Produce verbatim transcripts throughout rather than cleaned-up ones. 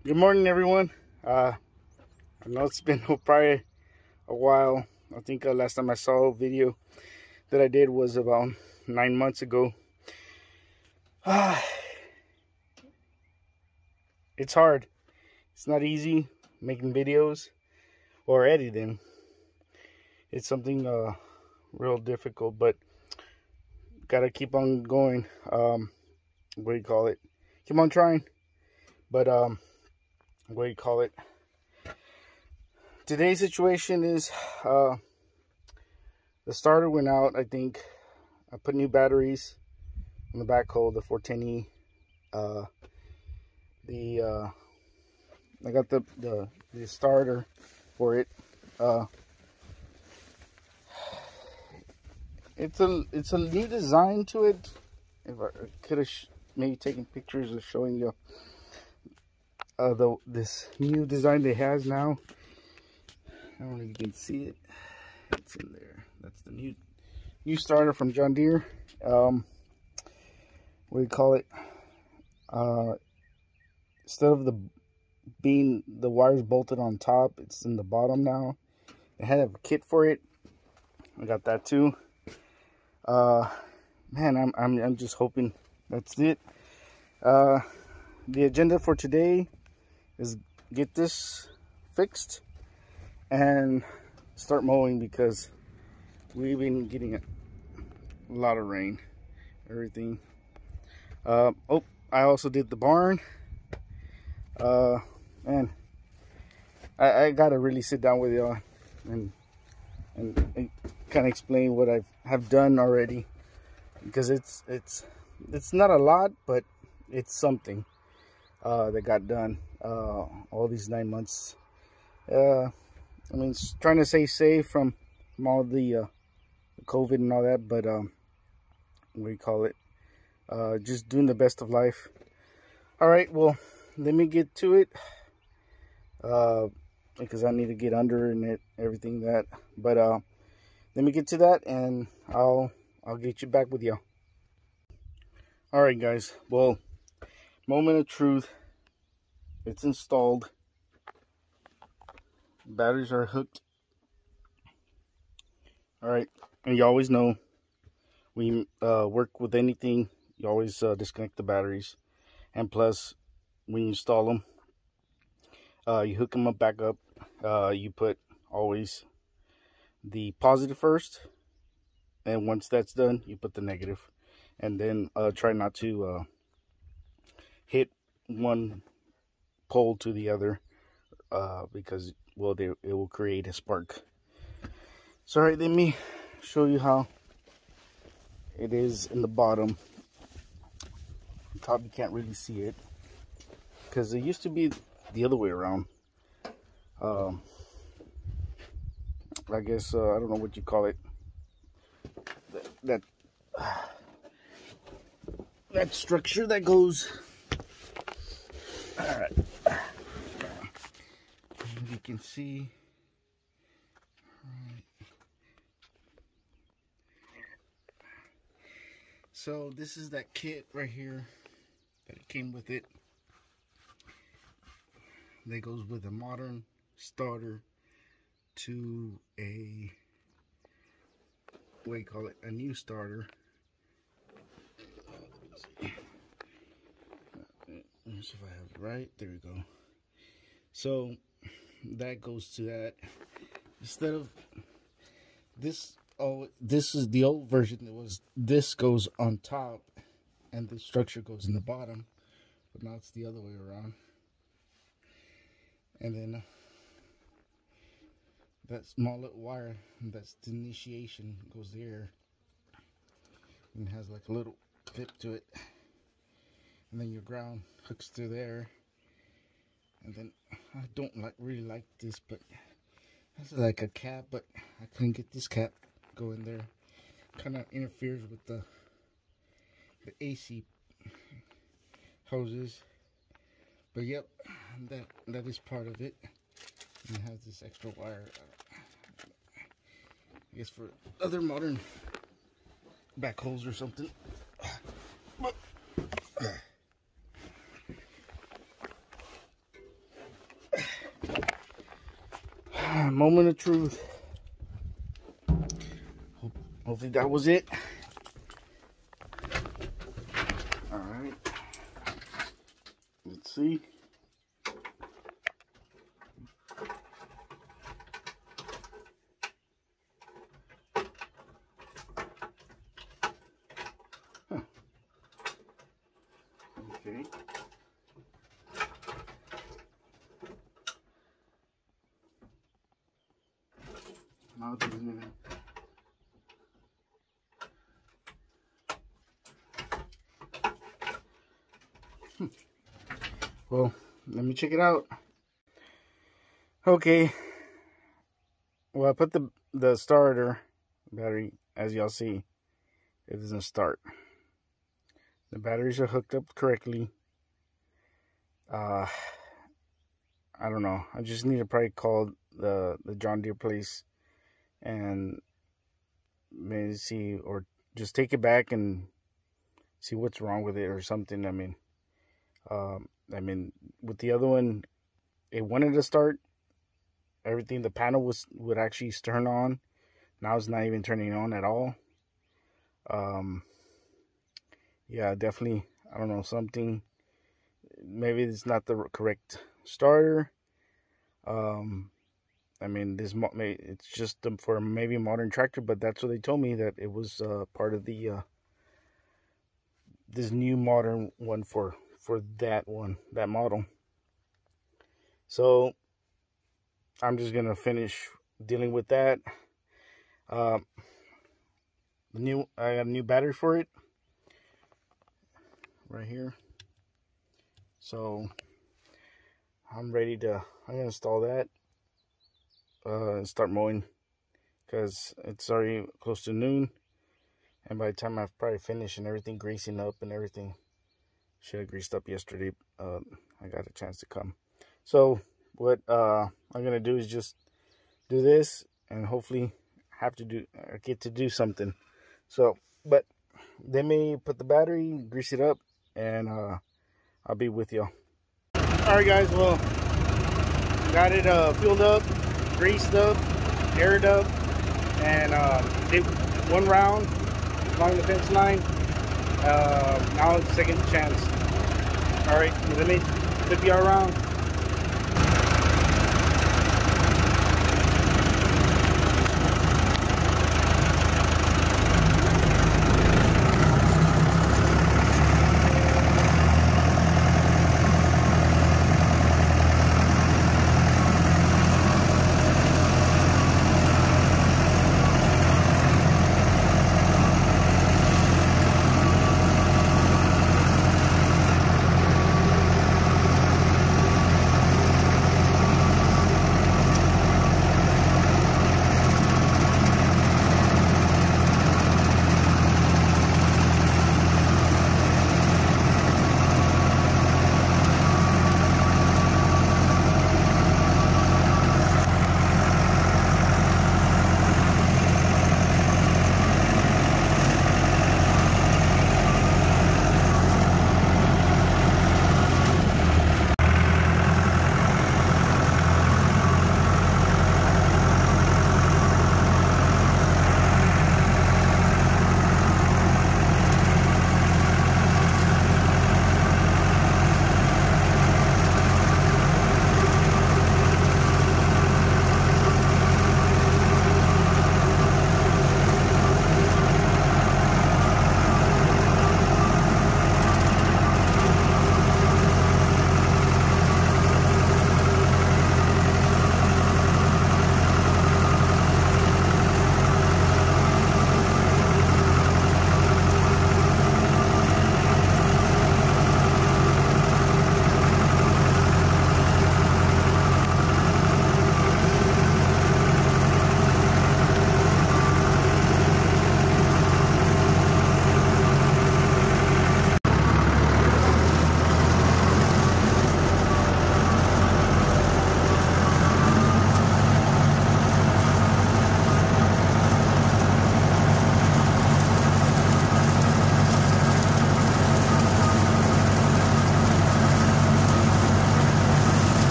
Good morning, everyone. Uh, I know it's been probably a while. I think uh, last time I saw a video that I did was about nine months ago. Ah, it's hard. It's not easy making videos or editing. It's something uh, real difficult, but gotta keep on going. Um, what do you call it? Keep on trying. But um, what do you call it? Today's situation is uh, the starter went out. I think I put new batteries on the backhoe, the four ten E. Uh, the uh, I got the, the the starter for it. Uh, it's a it's a new design to it. If I could have maybe taken pictures of showing you uh, the this new design it has now. I don't know if you can see it. It's in there. That's the new new starter from John Deere. Um, what do you call it? Uh, instead of the being the wires bolted on top, it's in the bottom now. They had a kit for it. I got that too. Uh, man, I'm I'm I'm just hoping that's it. Uh, the agenda for today is get this fixed and start mowing because we've been getting a lot of rain, everything. Uh, oh, I also did the barn. Uh, man, I, I gotta really sit down with y'all and, and and kind of explain what I have done already, because it's it's it's not a lot, but it's something uh, that got done uh, all these nine months. Uh, I mean, trying to stay safe from, from all the, uh, the COVID and all that, but um, what do you call it? Uh, just doing the best of life. All right, well, let me get to it, uh, because I need to get under and it, everything that. But uh, let me get to that, and I'll I'll get you back with y'all. All right, guys. Well, moment of truth. It's installed. Batteries are hooked. All right, and you always know when you uh, work with anything, you always uh, disconnect the batteries, and plus when you install them, uh, you hook them up back up. Uh, you put always the positive first, and once that's done, you put the negative, and then uh, try not to uh, hit one pole to the other, uh, because well, they, it will create a spark. So, all right, let me show you how it is in the bottom. Top, you can't really see it because it used to be the other way around. Um, I guess uh, I don't know what you call it. That that, uh, that structure that goes. All right, you can see. So this is that kit right here that it came with it. That goes with a modern starter to a, what do you call it, a new starter. Let's see. Let me see if I have it right. There we go. So that goes to that. Instead of this, oh, this is the old version. It was this goes on top and the structure goes in the bottom, but now it's the other way around. And then uh, that small little wire, that's the initiation, goes there and has like a little clip to it, and then your ground hooks through there. And then I don't like really like this, but that's like a cap, but I couldn't get this cap go in there. Kind of interferes with the the A C hoses. But yep, that that is part of it. And it has this extra wire, uh, I guess for other modern backhoes or something. But Moment of truth. Hopefully that was it. All right. Let's see. Huh. Okay. Now it doesn't even. Hmm. Well, let me check it out. Okay. Well, I put the the starter battery, as y'all see, it doesn't start. The batteries are hooked up correctly. Uh, I don't know. I just need to probably call the the John Deere place and maybe see, or just take it back and see what's wrong with it or something. I mean, um, I mean, with the other one, it wanted to start. Everything, the panel was would actually turn on. Now it's not even turning on at all. Um, yeah, definitely. I don't know, something. Maybe it's not the correct starter. Um, I mean, this it's just for maybe a modern tractor, but that's what they told me, that it was uh, part of the uh, this new modern one for for that one, that model. So I'm just gonna finish dealing with that. Uh, the new I got a new battery for it right here. So I'm ready to. I'm gonna install that. Uh, and start mowing, because it's already close to noon, and by the time I've probably finished and everything, greasing up and everything, should have greased up yesterday. Uh, I got a chance to come. So what uh, I'm gonna do is just do this, and hopefully have to do uh, get to do something. So, but they may put the battery, grease it up, and uh, I'll be with y'all. All right, guys. Well, got it uh, filled up, greased up, aired up, and uh, did one round along the fence line. Uh, now it's second chance. All right, let me flip you around.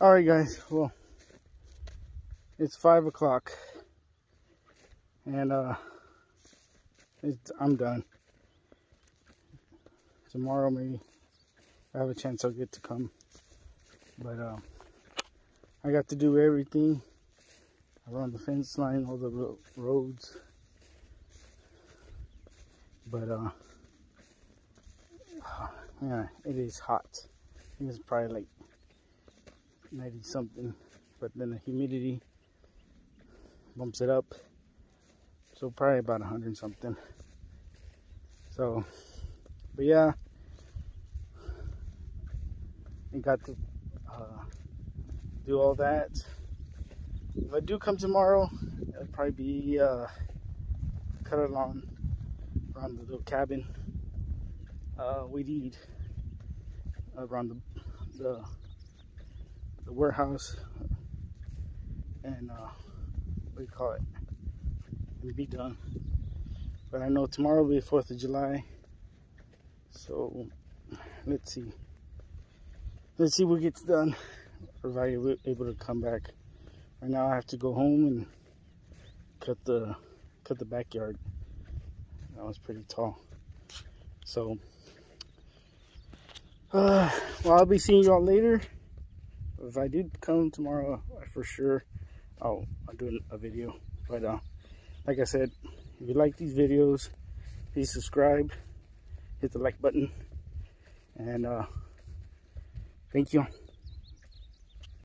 Alright guys, well, it's five o'clock and uh, it's, I'm done. Tomorrow maybe if I have a chance I'll get to come, but uh, I got to do everything around the fence line, all the ro roads, but uh, yeah, it is hot. I think it's probably like ninety something, but then the humidity bumps it up, so probably about one hundred something. So, but yeah, I got to uh, do all that. If I do come tomorrow, it'll probably be uh, cut along around the little cabin. Uh, we need around the, the the warehouse and uh, what do you call it, and be done. But I know tomorrow will be the fourth of July, so let's see. Let's see what gets done, or if I'm able to come back. Right now I have to go home and cut the cut the backyard. That was pretty tall. So, uh, well, I'll be seeing you all later. If I do come tomorrow, for sure, I'll, I'll do a video. But uh, like I said, if you like these videos, please subscribe, hit the like button, and uh, thank you.